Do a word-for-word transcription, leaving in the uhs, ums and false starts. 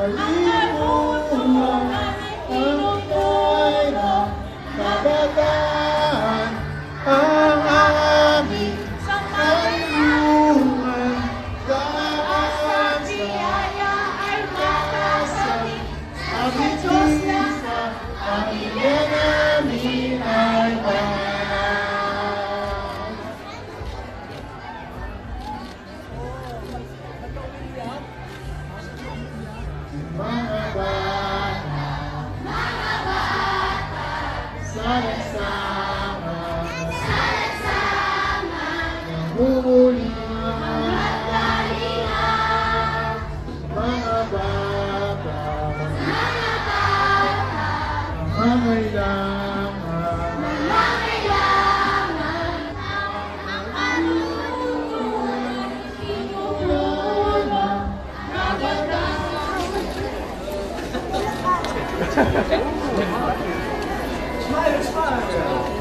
Kalimutan ang ika'y ng kabataan, ang aming kayuhan daan sa makasalit. Aming Diyos sa pamilya namin ay banal. Mga bata, mga bata, sama-sama, sama-sama, nangungulihan, magdalihan. Mga bata, mga bata, nangangailangan, nangangailangan ng kalusugan, tinutulong ng kabataan. Smile, smile!